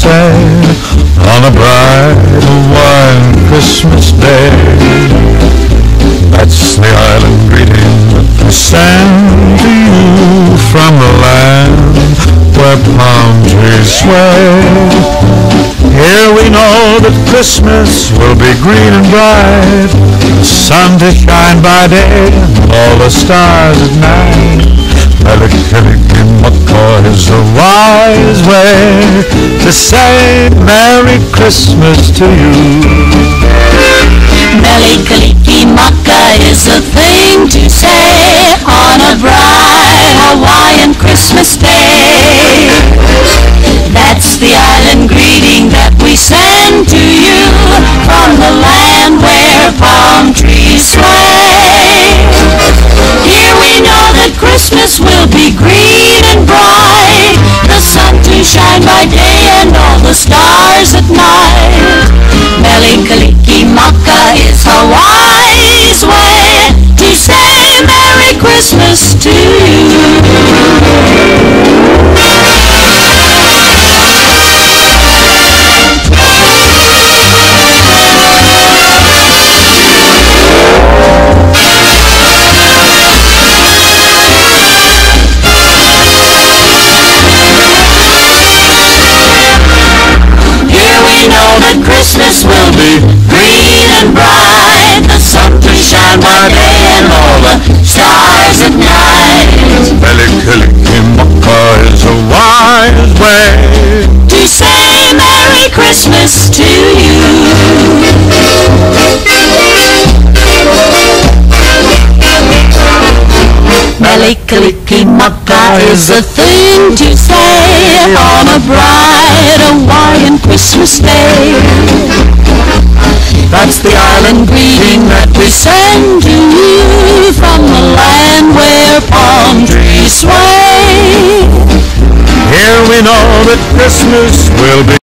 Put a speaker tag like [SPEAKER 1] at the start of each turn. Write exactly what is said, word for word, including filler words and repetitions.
[SPEAKER 1] say on a bright Hawaiian Christmas day. That's the island greeting that we send to you from the land where palm trees sway. Here we know that Christmas will be green and bright, the sun to shine by day and all the stars at night. Mele Kalikimaka is a wise way to say Merry Christmas to you.
[SPEAKER 2] Mele Kalikimaka is a thing to say on a bright Hawaiian Christmas day. That's the island greeting that we send to you from the land where palm trees sway. Here we know that Christmas will be green and bright, the sun to shine by day and all the stars at night. Mele Kalikimaka is a wise way to say Merry Christmas to you. Christmas will be green and bright, the sun to shine by day and all the stars at night.
[SPEAKER 1] Mele Kalikimaka is a wise way
[SPEAKER 2] to say Merry Christmas to you. Mele Kalikimaka is a thing to say on a bright Hawaiian Christmas day. That's the island greeting that we send to you from the land where palm trees sway.
[SPEAKER 1] Here we know that Christmas will be